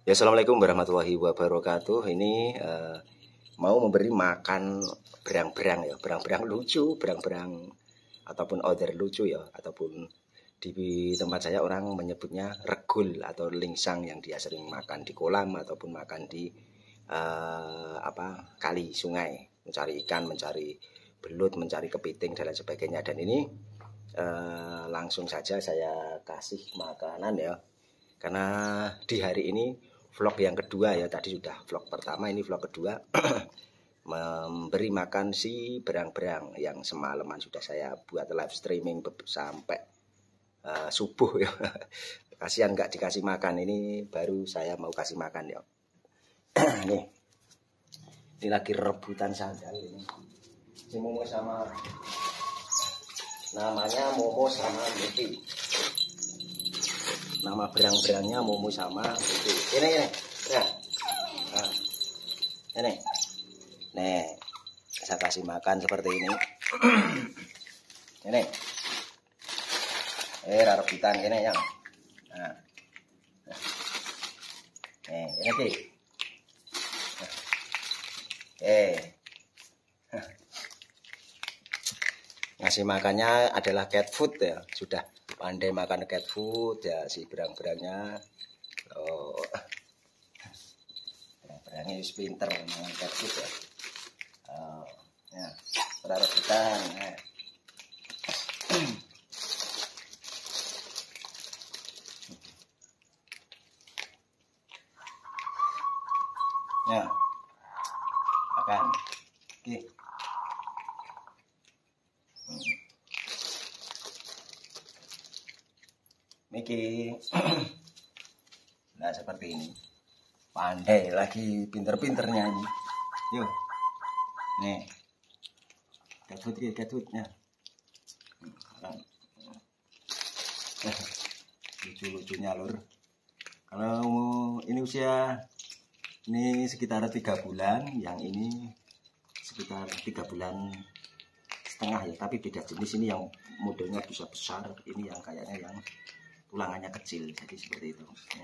Ya, assalamualaikum warahmatullahi wabarakatuh. Ini mau memberi makan berang-berang ya, berang-berang lucu, berang-berang ataupun order lucu ya, ataupun di tempat saya orang menyebutnya regul atau lingsang yang dia sering makan di kolam ataupun makan di kali, sungai, mencari ikan, mencari belut, mencari kepiting dan lain sebagainya. Dan ini langsung saja saya kasih makanan ya. Karena di hari ini vlog yang kedua ya, tadi sudah vlog pertama, ini vlog kedua memberi makan si berang-berang yang semalaman sudah saya buat live streaming sampai subuh ya. Kasihan nggak dikasih makan, ini baru saya mau kasih makan ya. nih ini lagi rebutan sandal ini. Si Momo sama namanya Momo sama Luffy. Nama berang-berangnya Momo sama Luffy. Ini ya. Nah, ini. Nih, saya kasih makan seperti ini. Ini. Rebutan ini yang. Nah. Ini sih. Ngasih makannya adalah cat food ya. Sudah pandai makan cat food ya si berang-berangnya. Oh. Berangnya harus pinter makan cat food ya. Oh, ya, rebutan ya. Ya, makan. Oke. Miki. Nah, seperti ini. Pandai lagi pinter-pinternya ini. Yuk. Nih. Catfood-nya. Lucu-lucunya lur. Kalau ini usia ini sekitar 3 bulan, yang ini sekitar 3 bulan setengah ya, tapi beda jenis. Ini yang modelnya bisa besar, ini yang kayaknya yang tulangannya kecil, jadi seperti itu ya.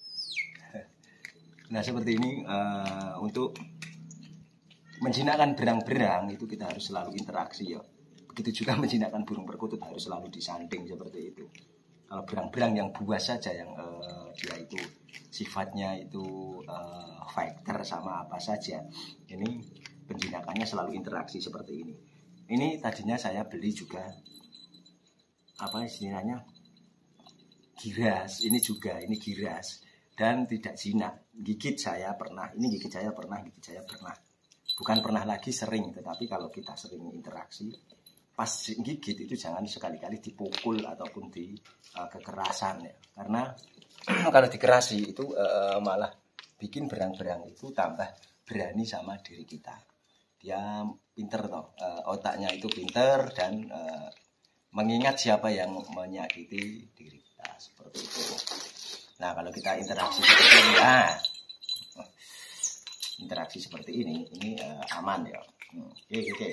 Nah seperti ini untuk menjinakkan berang-berang itu kita harus selalu interaksi ya. Begitu juga menjinakkan burung perkutut harus selalu disanding seperti itu. Kalau berang-berang yang buas saja yang dia itu sifatnya itu fighter sama apa saja, ini penjinakannya selalu interaksi seperti ini. Ini tadinya saya beli juga apa istilahnya giras, ini juga ini giras dan tidak jinak. Gigit saya pernah, bukan pernah lagi sering, tetapi kalau kita sering interaksi pas gigit itu jangan sekali-kali dipukul ataupun di kekerasan ya, karena kalau dikerasi itu malah bikin berang-berang itu tambah berani sama diri kita. Dia pinter toh, otaknya itu pinter dan mengingat siapa yang menyakiti diri kita seperti itu. Nah kalau kita interaksi seperti ini, ini aman ya. Oke.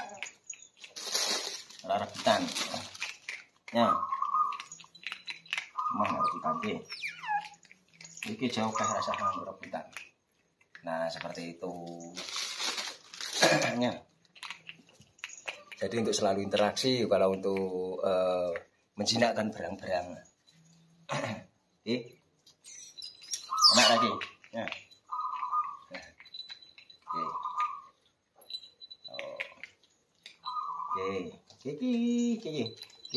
Rebutan ya, mah rebutan iki jauh ke rasa rebutan. Nah seperti itu ya. Jadi untuk selalu interaksi, kalau untuk menjinakkan berang-berang enak lagi ya. Oke.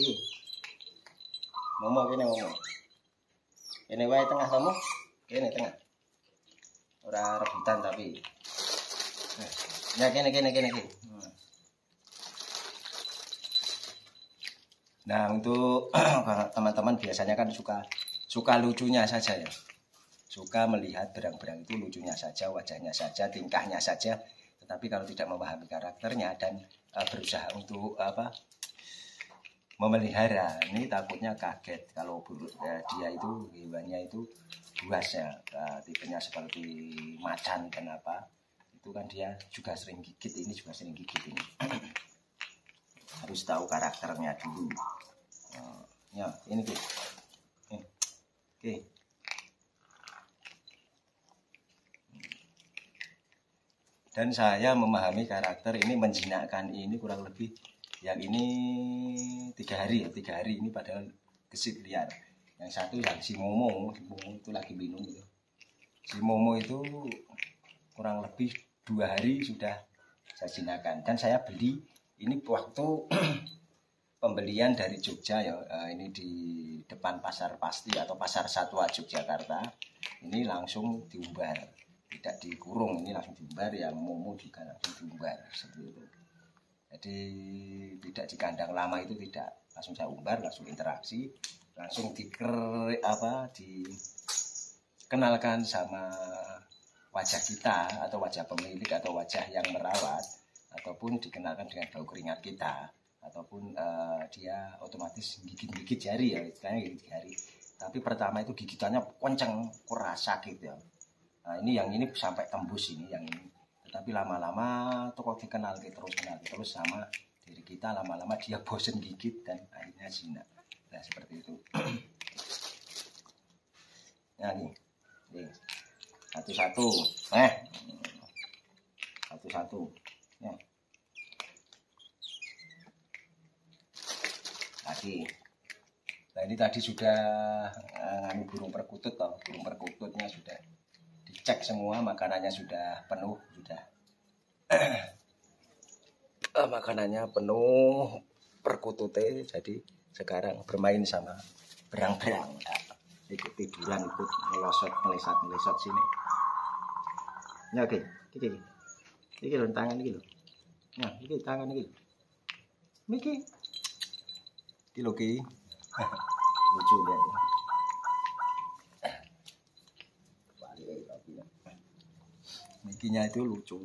Momo kene Momo. Kene wae tengah kamu. Kene tengah. Ora rebutan tapi. Ya kene. Nah, untuk teman-teman biasanya kan suka lucunya saja ya. Suka melihat berang-berang itu lucunya saja, wajahnya saja, tingkahnya saja. Tetapi kalau tidak memahami karakternya dan berusaha untuk memelihara, ini takutnya kaget kalau dia itu hewannya itu buas ya, tipenya seperti macan. Kenapa? Itu kan dia juga sering gigit, ini juga sering gigit ini. Harus tahu karakternya dulu. Ya ini oke. Dan saya memahami karakter ini menjinakkan ini kurang lebih yang ini 3 hari ya, 3 hari ini padahal gesit liar. Yang satu yang si Momo itu lagi minum gitu. Si Momo itu kurang lebih 2 hari sudah saya jinakkan. Dan saya beli ini waktu pembelian dari Jogja ya, ini di depan Pasar Pasti atau Pasar Satwa Yogyakarta. Ini langsung diumbar, tidak dikurung, ini langsung diumbar. Yang Momo juga langsung diumbar seperti itu. Jadi tidak di kandang lama itu, tidak, langsung saya umbar, langsung interaksi, langsung dikenalkan sama wajah kita atau wajah pemilik atau wajah yang merawat, ataupun dikenalkan dengan bau keringat kita, ataupun dia otomatis gigit-gigit jari ya, istilahnya gigit jari. Tapi pertama itu gigitannya kenceng, keras, sakit ya. Nah, ini yang ini sampai tembus ini yang ini. Tetapi lama-lama tuh kok kenal terus sama diri kita, lama-lama dia bosen gigit dan akhirnya jinak. Nah seperti itu. Nah ini satu-satu, satu-satu. Ya. Lagi. Nah ini tadi sudah burung perkutut toh, burung perkututnya sudah dicek semua, makanannya sudah penuh, sudah makanannya penuh perkututnya. Jadi sekarang bermain sama berang-berang, ikut tiduran, ikut melesat sini. Ya oke, ini lho tangan ini lho. Nah, ini tangan ini. Miki. Iki lho ki. Lucu lihat. Mikinya itu lucu.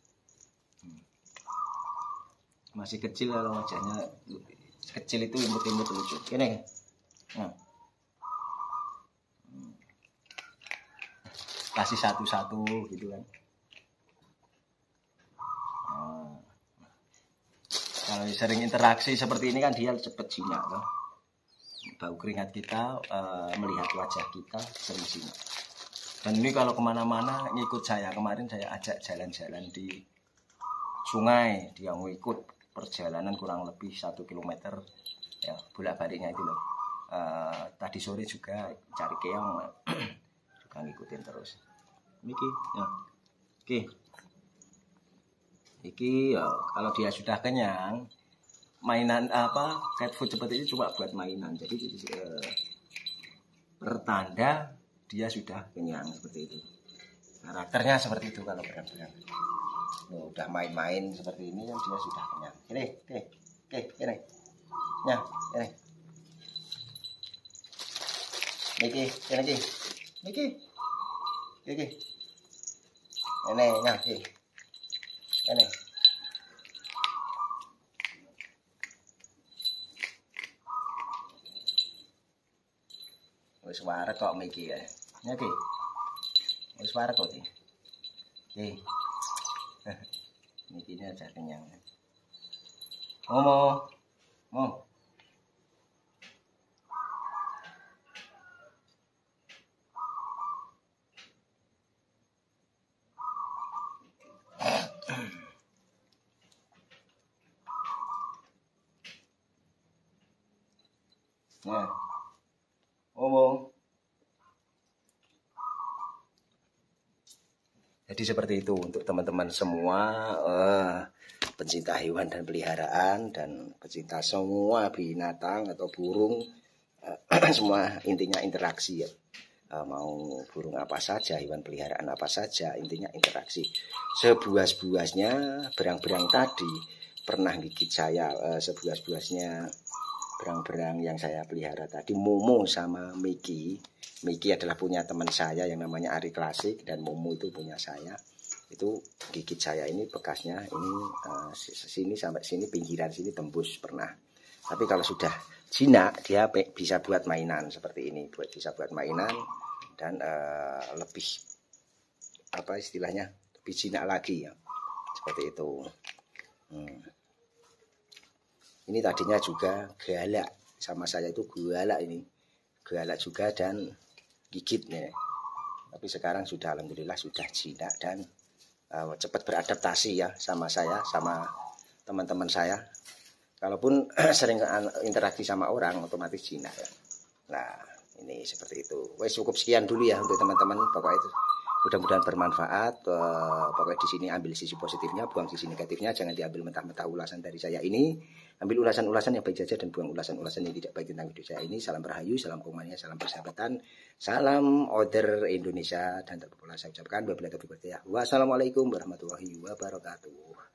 Masih kecil kalau wajahnya kecil itu imut-imut lucu. Gini. Nah. Kasih satu-satu gitu kan. Nah. Kalau sering interaksi seperti ini kan dia cepet jinak kan. Bau keringat kita, melihat wajah kita sering jinak. Dan ini kalau kemana-mana ngikut saya. Kemarin saya ajak jalan-jalan di sungai, dia ngikut perjalanan kurang lebih 1 kilometer ya, bolak-baliknya itu loh. Tadi sore juga cari keong juga ngikutin terus. Miki ya. Oke. Iki ya, kalau dia sudah kenyang, mainan cat food seperti ini cuma buat mainan. Jadi pertanda dia sudah kenyang seperti itu. Karakternya seperti itu kalau berang-berang. Udah main-main seperti ini kan dia sudah kenyang. Ini. Ya, ini. Miki. Ini, nah, ini. Wis warek kok Miki ya. Oke. Wis warek kok iki. Miki ini aja kenyang. Momo. Nah. Momo. Jadi seperti itu untuk teman-teman semua pencinta hewan dan peliharaan dan pecinta semua binatang atau burung, semua intinya interaksi ya. Mau burung apa saja, hewan peliharaan apa saja, intinya interaksi. Sebuas-buasnya berang-berang tadi pernah gigit saya, sebuas-buasnya berang-berang yang saya pelihara tadi, Momo sama Miki. Miki adalah punya teman saya yang namanya Ari Klasik, dan Momo itu punya saya. Itu gigit saya ini bekasnya ini sini sampai sini, pinggiran sini tembus pernah. Tapi kalau sudah jinak dia bisa buat mainan seperti ini, bisa buat mainan dan lebih apa istilahnya, lebih jinak lagi ya. Seperti itu. Ini tadinya juga galak sama saya, itu galak ini. Galak juga dan gigitnya. Tapi sekarang sudah alhamdulillah sudah jinak dan cepat beradaptasi ya sama saya, sama teman-teman saya. Kalaupun sering interaksi sama orang, otomatis jinak ya. Nah, ini seperti itu. Wes cukup sekian dulu ya untuk teman-teman. Pokoknya itu mudah-mudahan bermanfaat. Pokoknya di sini ambil sisi positifnya, buang sisi negatifnya. Jangan diambil mentah-mentah ulasan dari saya ini. Ambil ulasan-ulasan yang baik saja dan buang ulasan-ulasan yang tidak baik tentang video saya ini. Salam Rahayu, salam Komania, salam persahabatan, salam order Indonesia dan terpulang saya ucapkan wabillahi taufiq wal hidayah. Wassalamualaikum warahmatullahi wabarakatuh.